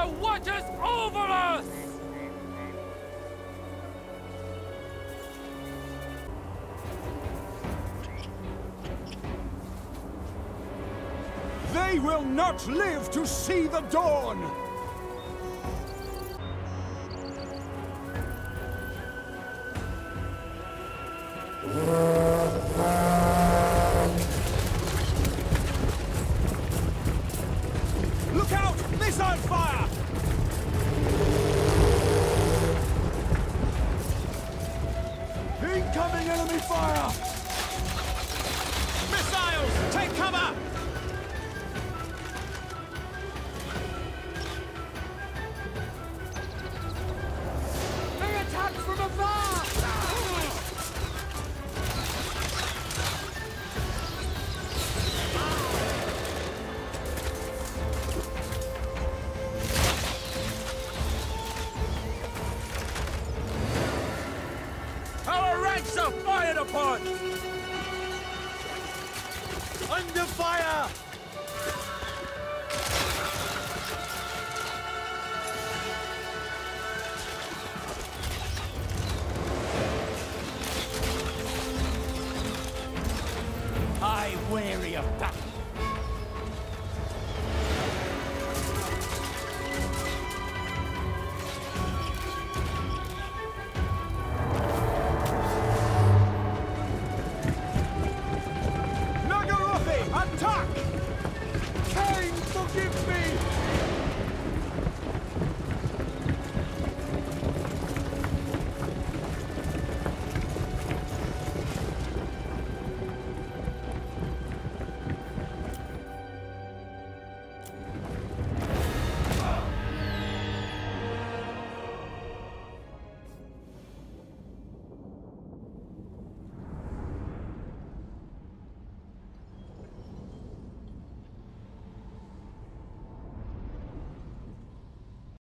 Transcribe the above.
Fire watches over us! They will not live to see the dawn! Look out! Missile fire! Incoming enemy fire! Missiles! Take cover! They attack from afar! Our ranks are fired upon!